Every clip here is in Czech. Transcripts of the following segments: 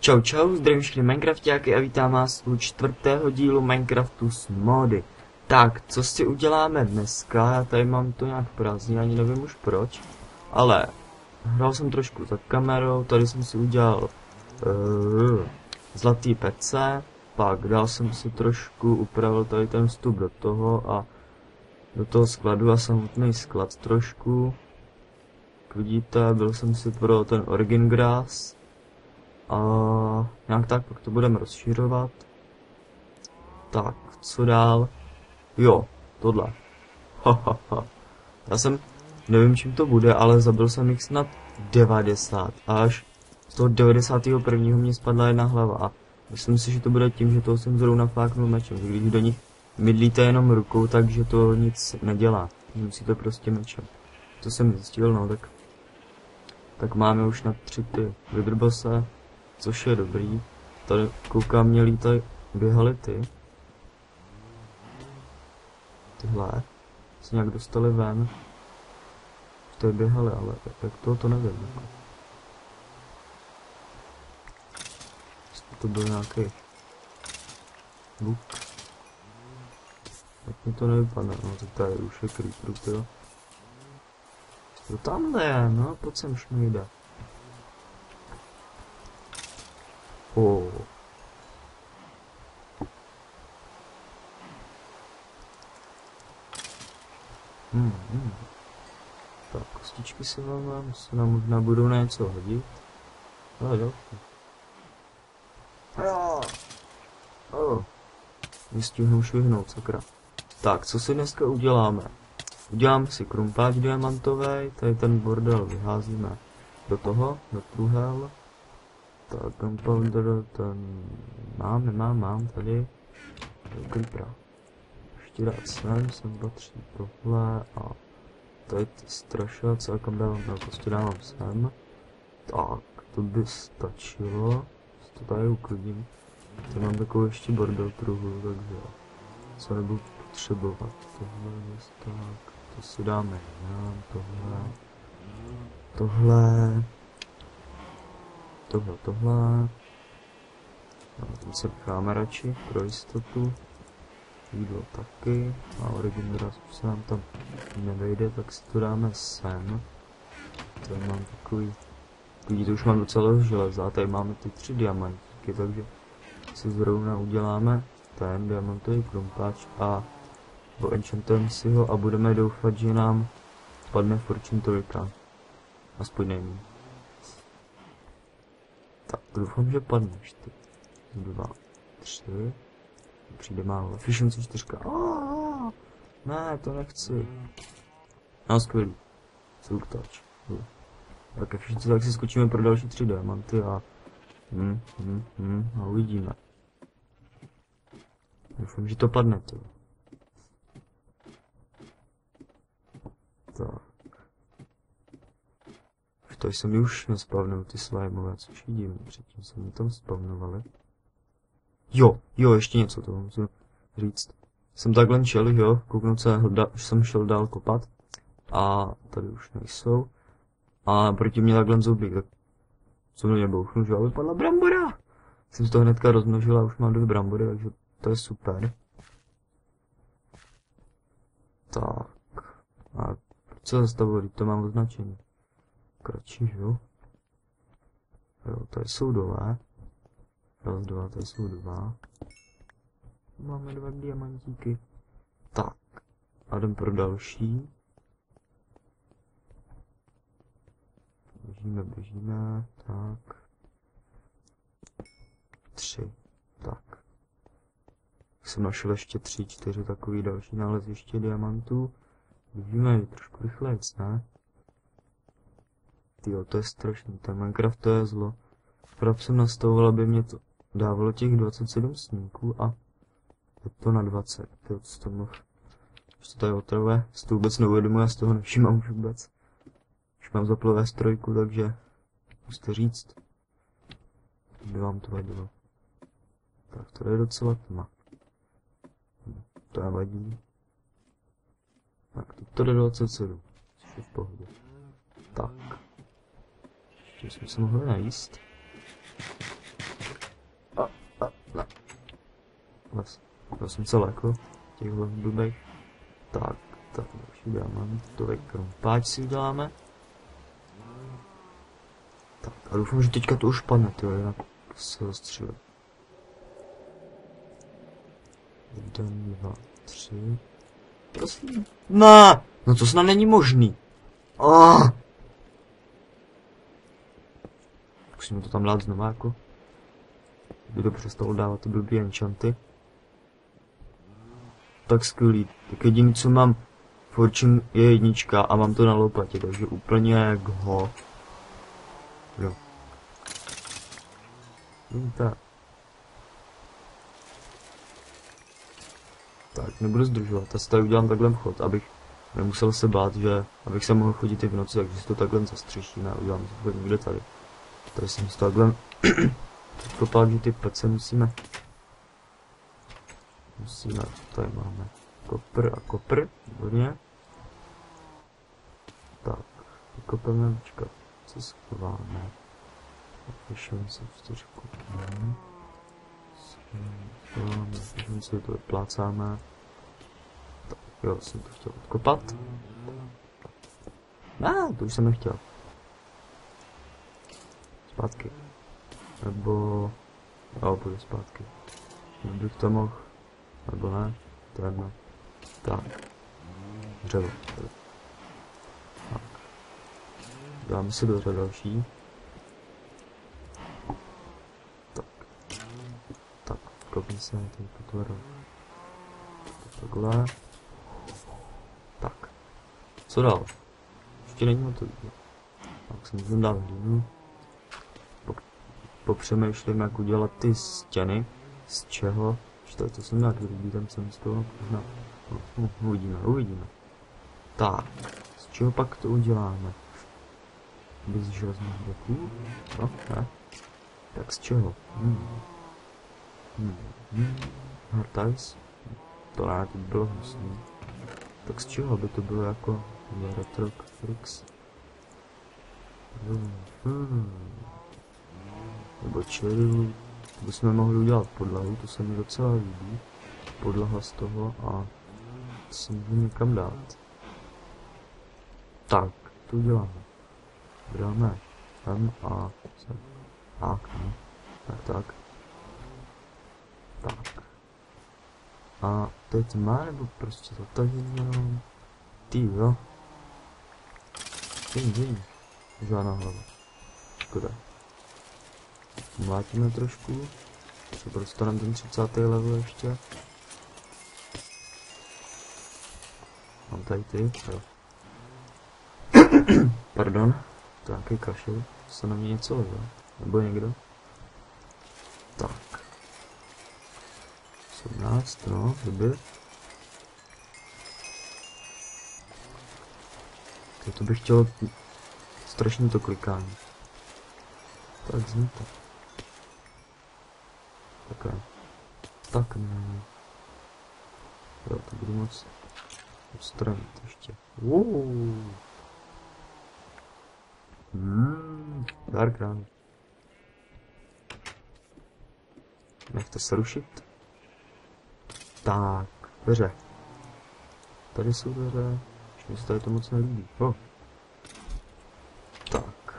Čau čau, zdravím všechny Minecraftáky a vítám vás u 4. dílu Minecraftu s mody. Tak, co si uděláme dneska? Já tady mám to nějak prázdný, ani nevím už proč. Ale hrál jsem trošku za kamerou, tady jsem si udělal zlatý pece, pak dal jsem si trošku, upravil tady ten vstup do toho a do toho skladu a samotný sklad trošku. Jak vidíte, byl jsem si pro ten Origin Grass. A nějak tak, pak to budeme rozšiřovat. Tak, co dál? Jo, tohle. Já jsem, nevím čím to bude, ale zabil jsem jich snad 90. A až z toho 91. mě spadla jedna hlava. A myslím si, že to bude tím, že toho jsem zrovna fláknul mečem. Když do nich mydlíte jenom rukou, takže to nic nedělá. Musíte prostě mečem. To jsem zjistil, no tak máme už na 3 ty vydrbose. Což je dobrý. Tady koukám, mě lítají, běhaly tyhle se nějak dostali ven. Tady běhaly, ale jak to nevím. To byl nějaký buk. Jak mi to nevypadne, no tak tady už je creeper, tyjo. To tamhle je, no pojď sem šmejde. Oh. Tak, kostičky si vám se nám možná budou na něco hodit. Ale další. Nestihnu švihnout, sakra. Tak, co si dneska uděláme? Uděláme si krumpáč diamantový, tady ten bordel vyházíme do toho, do truhel. Tak, gunpowder, ten mám tady creepera. Ještě dát sem patří tohle a tady ty strašace a kam dávám, no prostě dávám sem. Tak, to by stačilo, to tady uklidím. Tady mám takovou ještě bordel truhlu, takže co nebudu potřebovat. Tohle je tak, to si dáme jinam, tohle. No, tím se necháme radši pro jistotu. Jídlo taky. A Origin Grass už se nám tam nevejde, tak si to dáme sem. Tady mám takový, vidíte, už mám docela železa. Tady máme ty 3 diamantíky, takže si zrovna uděláme ten diamantový krumpáč a enchantujeme si ho a budeme doufat, že nám padne Fortune trojka. Aspoň nejmíň. Tak, doufám, že padne 4, 2, 3. Přijde málo. Efficiency 4. Ne, to nechci. No, skvělý. Silk touch. Tak efficiency, tak si skočíme pro další 3 diamanty a a uvidíme. Doufám, že to padne, to. Tak. To jsem už nespavnil ty slimeové, což vidím, předtím jsem mi tam spavnovali. Jo, ještě něco, to musím říct. Jsem takhle šel, jo, kouknout se, už jsem šel dál kopat. A tady už nejsou. A proti mě takhle zoubík, tak co mě bouchnu, že vypadla brambora. Jsem z toho hnedka rozmnožil a už mám 2 brambory, takže to je super. Tak. A co zastavuji, to mám označení. Kratší, jo? Jo, tady jsou dole. Raz, 2, tady jsou 2. Máme 2 diamantíky. Tak. A jdem pro další. Běžíme. Tak. 3. Tak. Jsem našel ještě 3, 4 takový další naleziště diamantů. Běžíme trošku rychlejc, ne? Tyjo, to je strašný, ten Minecraft to je zlo. Právě jsem nastavoval, aby mě to dávalo těch 27 snímků a je to na 20. Tyjo, co to mluv. Už to tady otravuje, si to vůbec neuvědomuji, já z toho nevšímám už vůbec. Už mám zaplové strojku, takže musíte říct, kdyby vám to vadilo. Tak, to je docela tma. To nevadí. Tak, to jde 27, což je v pohodě. Tak. Ještě jsme se mohli najíst. jsem celé jako těchhle blbých. Tak, už uděláme to krumpáč si uděláme. Tak, a doufám, že teďka to už padne, tyjo, jinak se ho střílí. 1, 2, 3. Prosím. Ne! No to snad není možný. Musíme to tam dát znovu jako. By to přestalo dávat ty blbý enchanty. Tak skvělý. Tak jediný, co mám Fortune je 1 a mám to na lopatě, takže úplně jak ho. Jo. Tak, nebudu zdržovat, asi tady udělám takhle vchod, abych nemusel se bát, že abych se mohl chodit i v noci, takže si to takhle zastřešíme a udělám to někde tady. Tady jsem si to takhle kopal, že ty pece musíme, tady máme kopr a kopr, výborně. Tak, kopeme, počkat, co schováme. Vyšel jsem 4 kopíme. Schováme, si to vyplácáme. Tak, jo, jsem to chtěl odkopat. To už jsem nechtěl. Zpátky. Nebo... Jo, půjdu zpátky. Bych to mohl. Nebo ne. To je jedno. Tak. Dřevo. Tak. Dáme si do další. Tak. Tak. Kopni se na ten potvoru. Takhle. Tak. Co dál? Ještě není hotový. Tak si můžeme dát hlínu. Popřemýšlím, jak udělat ty stěny. Z čeho? To jsem nějak vyrobí, tam jsem z toho možná. Uvidíme. Tak. Z čeho pak to uděláme? Bez železných bloků? No, ne. Tak z čeho? Hardtice? To ne, to bylo hnusný. Tak z čeho by to bylo jako Retrofrix? Nebo cherry, to bychom mohli udělat podlahu, to se mi docela líbí. Podlaha z toho a to se můžeme někam dát. Tak, to uděláme. Dáme M a sem. Tak. A teď má nebo prostě zatažení. Ty jo. Ty. Žádná hlava. Škoda. Mlátíme trošku. Třeba dostaneme ten 30. level ještě. Mám tady ty, jo. Pardon. To je nějaký kašel. Se na mě něco lezlo. Nebo někdo. Tak. 17, no, dobře. To bych chtěl strašně to klikání. Tak zní to. Tak ne. Jo, to budu moc odstranit ještě. Dark Run. Nechte se rušit. Tak, dveře. Tady jsou dveře. Už mi se tady to moc nelíbí. Tak.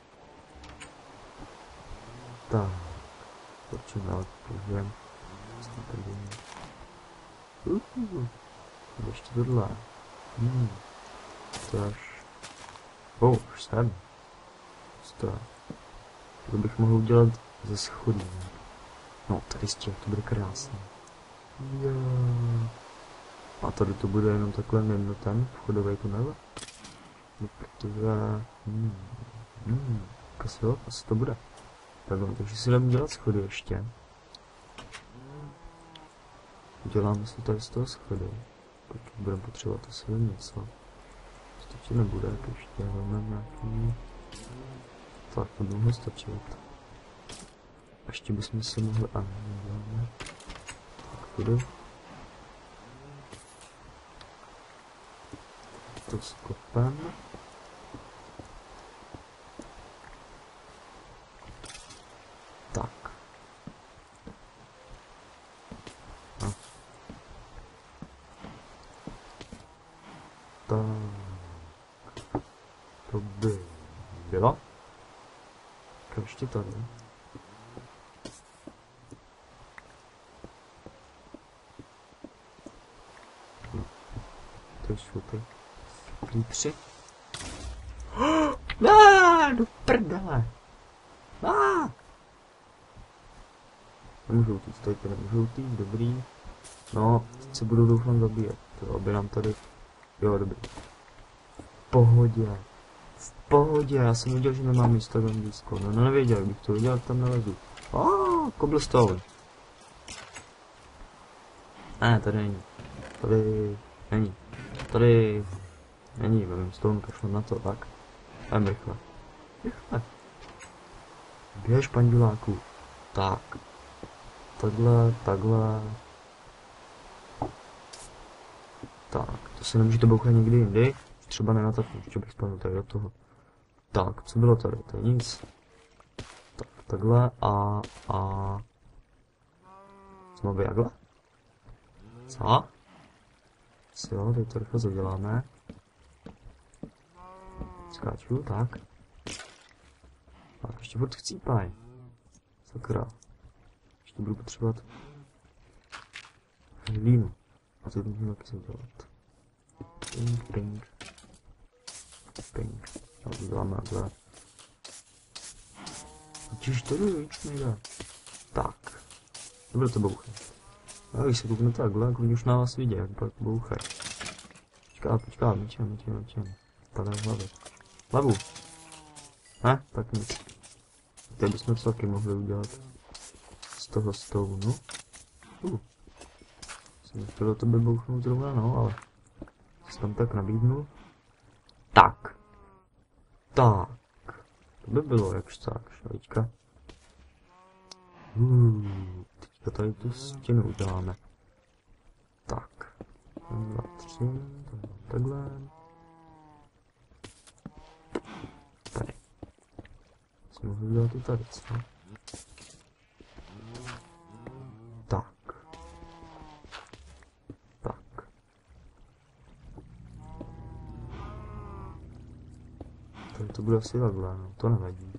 Proč dál použijeme? Ještě tohle. To až... už jsem. To bych mohl udělat ze schodů. No, tady z těch, to bude krásné. A tady to bude jenom takhle jedno ten vchodový tunel. No, protože... asi to bude. Takže si jdeme dělat schody ještě. Uděláme si tady z toho schody. Pokud budeme potřebovat asi něco. Stačí nebude, jak ještě máme nějaký... Tak, to by mohlo stačit. Ještě bychom si mohli... neděláme. Tak, půjdu. To skopem. Tak. Tak. To by bylo. Tak ještě tady. To jsou ty klípři. Do prdele. Nemůžu utíct, tady to nemůžu utíct, dobrý. No, teď se budu doufám zabíjet, to, aby nám tady... Jo, dobrý. V pohodě, já jsem věděl, že nemám místo tam blízko, no nevěděl, jak bych to viděl, tam nelezu. Cobblestone. Ne, tady není. Tady není, nevím, stone, kašlu na to, tak. Jdem rychle. Běž, panduláku. Tak. Takhle. Tak, to se nemůžete bouchat někdy jindy. Třeba nenataknu, ještě bych spadl tady do toho. Tak, co bylo tady? To je nic. Tak, takhle a... Znovu jakhle? Co? Jo, teď to rychle zaděláme. Skáču, tak. Tak, ještě furt chcípaj. Sakra. Ještě budu potřebovat hlínu. A to můžu taky zadělat. Ping. A to děláme takhle. Těž to nejde. Tak. Dobře to bouchá. A když se koukne takhle, jak oni už na vás vidí, jak pak bouchají. Počká, mečem. Tady hlavu. Ne? Tak nic. Tady bychom to taky mohli udělat. Z toho stonu. Jsem chtěl do tebe bouchnout zrovna, no, ale... Jsi tam tak nabídnul. Tak. To by bylo jakž tak, šalička. Teďka tady tu stěnu uděláme. Tak. 1, 2, 3, takhle. Tady. Jsme mohli udělat i tady, co? Tak. Tady to bude asi takhle, no. To nevadí.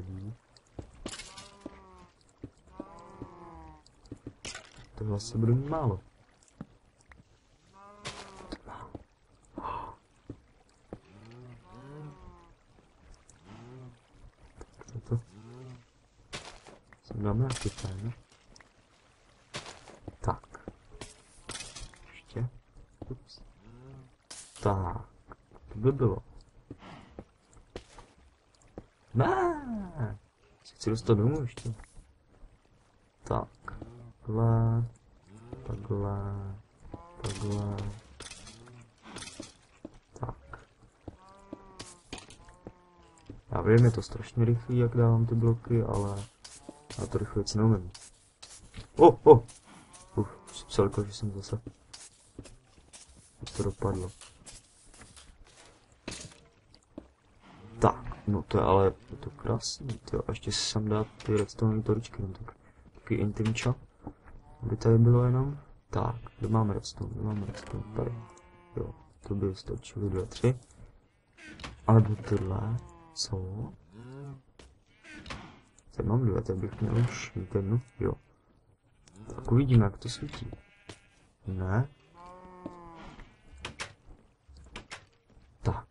To vlastně bude mít málo. Tak to sem dáme nějaký ten. Tak. Ještě. Ups. Tak. To by bylo. Chci dostat domů ještě. Takhle. Tak. Já vím, je to strašně rychlý, jak dávám ty bloky, ale já to rychle věc neumím. Pselko, že jsem zase. To dopadlo. Tak, no to je ale to krásný, to a ještě si sem dát ty redstone toričky, no tak taky intimčo, aby tady bylo jenom. Tak, kde máme redstone, tady, jo, to by stačilo 2, 3, alebo tohle, co? Tady mám 2, tady bych měl už mít jednu, jo. Tak uvidíme, jak to svítí. Ne? Tak.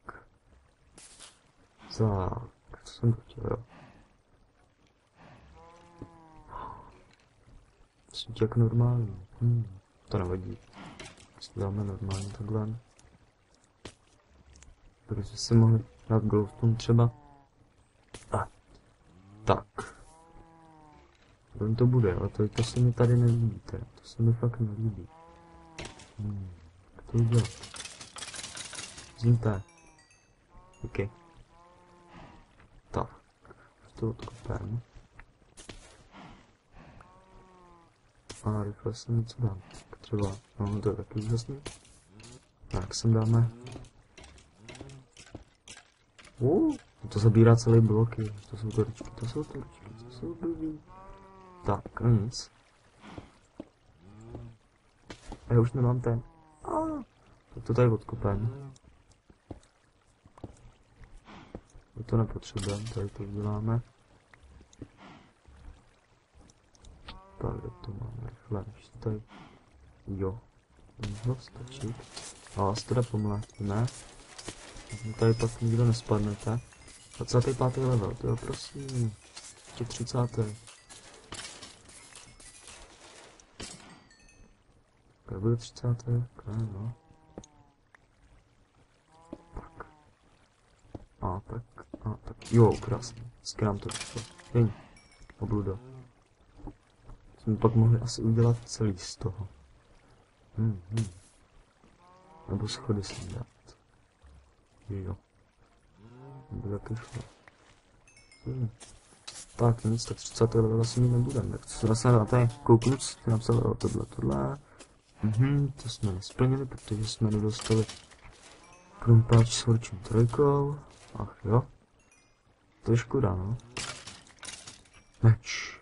Tak, co jsem chtěl, jo. Svítí jak normální. To nevadí. Jestli dáme normálně takhle. Takže si mohli dát glowstone třeba. Tak. To bude, ale to se mi tady nelíbí, teda. To se mi fakt nelíbí. Jak to udělat? Zimte. OK. Tak. To odkopám. A rychle se něco dám. Třeba, no to je taky úžasný. Tak sem dáme. To zabírá celý bloky. To jsou toričky, to jsou blbý. Tak, no nic. A já už nemám ten. Tak to tady odkopám. to nepotřebujeme, tady to uděláme. Tak, kde to máme rychle, než tady, jo, můžu stačit. A vás teda pomlátíme. Tady pak nikdo nespadnete. 25. level, to jo, prosím. Ještě 30. Tak bude 30. Ok, no. Tak. Tak. Jo, krásně. Vždycky nám to vyšlo. Hej, obluda. Jsme pak mohli asi udělat celý z toho. Nebo schody si dát. Jo. Nebo taky šlo. Tak nic, tak 30. level asi mít nebudeme. Tak co se vlastně na tady kouknu, co jste napsal tohle. To jsme nesplnili, protože jsme nedostali krumpáč s Fortune 3. Ach jo. To je škoda, no. Meč.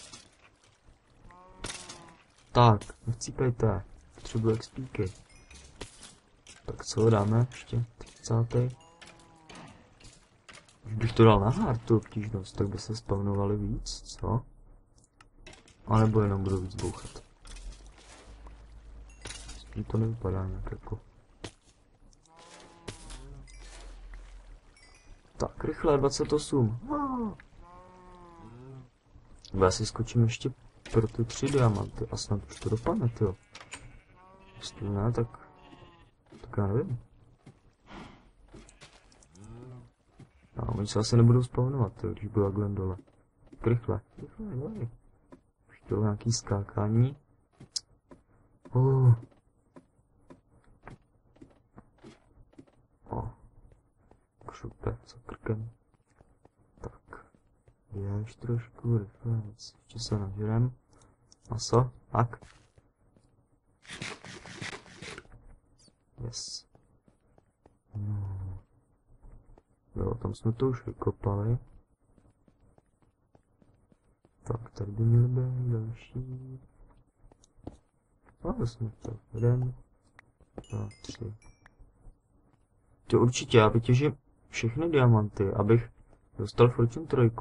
Tak, nechcípejte. Potřebuji XPky. Tak co dáme ještě? 30. Když bych to dal na hard, tu obtížnost, tak by se spawnovali víc, co? A nebo jenom budu víc bouchat. Spíš to nevypadá nějak jako. Tak, rychle, 28. Já si skočím ještě pro ty 3 diamanty a snad už to dopadne, tyjo. Jestli ne, tak já nevím. No, oni se asi nebudou spawnovat, tyjo, když budu takhle dole. Tak rychle, dole. Chtěl nějaký skákání. Křupe, za krkem. Tak. Běž trošku, rychle, ještě se nažerem. Maso, tak. Yes. Jo, tam jsme to už vykopali. Tak, tady by měl být další. A jsme to 1, 2, 3. To určitě, já vytěžím všechny diamanty, abych dostal Fortune 3.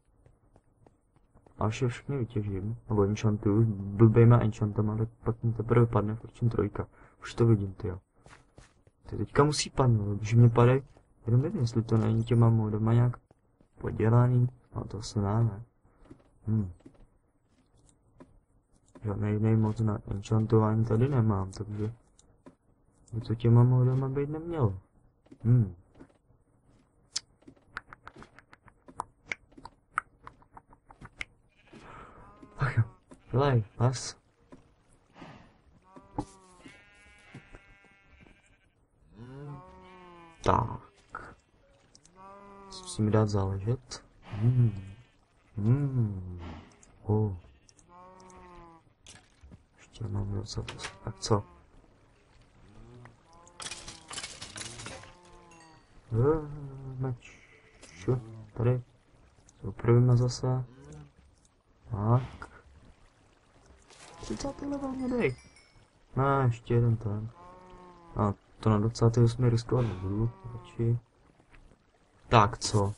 A všechny vytěžím, nebo enchantuju, blbejma enchantama, tak pak mi teprve padne Fortune 3. Už to vidím, tyjo. Ty teďka musí padnout, když mě padají, jenom nevím, jestli to není těma modama nějak podělaný, no to se ne. Žádný jiný mod na enchantování tady nemám, takže by to těma modama být nemělo. Ach jo, vylej, pas. Tak. Musím mi dát záležet. Ještě mám docela. Tak co? Meč. Tady. Upravíme zase. Tak. 30. level mě dej. No, ještě jeden ten. A to na 28. riskovat nebudu. Radši. Tak co?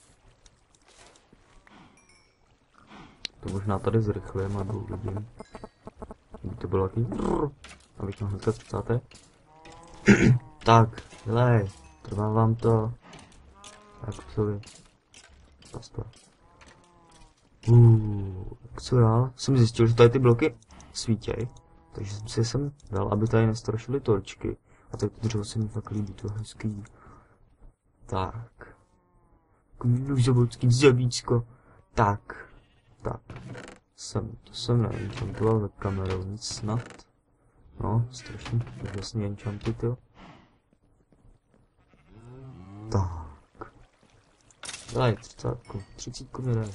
To možná tady zrychlím a uvidím. Kdyby to bylo taky. Abych mohl hnedka 30. Tak, dělej. Trvá vám to. Tak psovi. Pasta. Co já? Jsem zjistil, že tady ty bloky svítěj. Takže jsem si sem dal, aby tady nestrašily torčky. A tak to dřevo se mi fakt líbí, to je hezký. Tak. Lužovodský dřevíčko. Tak. To jsem neenchantoval web kamerou, nic snad. No, strašně úžasný enchanty, jo. Tak. Daj, 30 mi daj.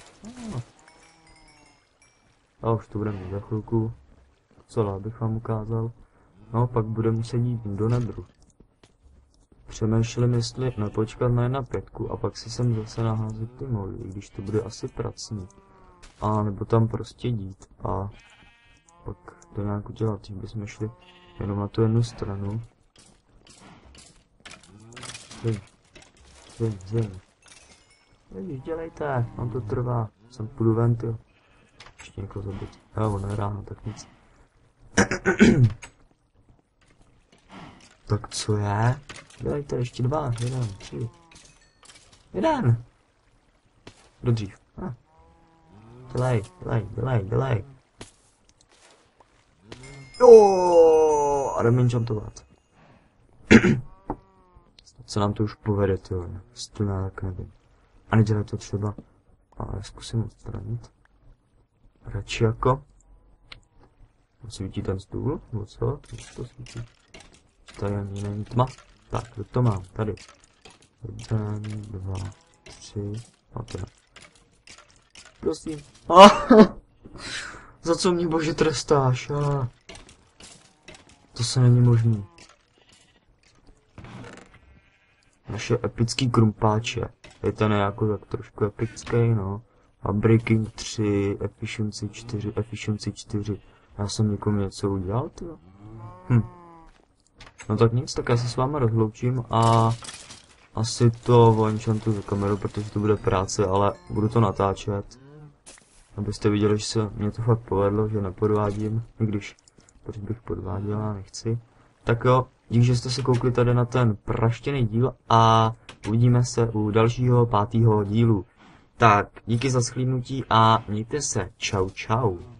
A už to bude mít za chvilku. Co bych vám ukázal. No, pak bude muset jít do nedru. Přemýšlím, jestli nepočkat na 1.5 a pak si sem zase naházet ty mody, i když to bude asi pracný. A nebo tam prostě jít a pak to nějak udělat, když bychom šli jenom na tu jednu stranu. Zem. Ježiš, dělejte, vám to trvá. Jsem půjdu ven, jo. Ještě někoho zabít. Jo, ono je ráno, tak nic. Tak co je? Dělejte, ještě 2, 1, 3. 1! Kdo dřív? Dělej. Jo, a jdeme enchantovat. Co nám to už povede, jo, stůl tak nevím. A nedělej to třeba, ale zkusím odstranit. Radši jako. Svítí ten stůl, nebo co? To svítí. Tady ani není tma. Tak, kdo to mám? Tady. 1, 2, 3, a to ne. Prosím. Za co mě bože trestáš? To se není možný. Naše epický krumpáče. Je ten jako tak trošku epický, no. A Breaking 3, Efficiency 4. Já jsem někomu něco udělal, tyjo. No tak nic, tak já se s váma rozloučím a asi to enchantuju kameru, protože to bude práce, ale budu to natáčet. Abyste viděli, že se mě to fakt povedlo, že nepodvádím, i když proč bych podváděl, já nechci. Tak jo, díky, že jste se koukli tady na ten praštěný díl a uvidíme se u dalšího 5. dílu. Tak, díky za shlédnutí a mějte se, čau čau.